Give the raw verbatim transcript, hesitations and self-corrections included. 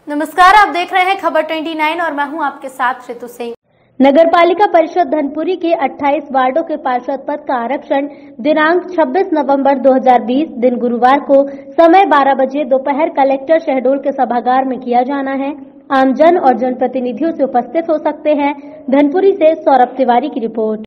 नमस्कार, आप देख रहे हैं खबर उनतीस और मैं हूं आपके साथ ऋतु सिंह। नगर पालिका परिषद धनपुरी के अट्ठाईस वार्डों के पार्षद पद का आरक्षण दिनांक छब्बीस नवंबर दो हज़ार बीस दिन गुरुवार को समय बारह बजे दोपहर कलेक्टर शहडोल के सभागार में किया जाना है। आमजन और जनप्रतिनिधियों से उपस्थित हो सकते हैं। धनपुरी से सौरभ तिवारी की रिपोर्ट।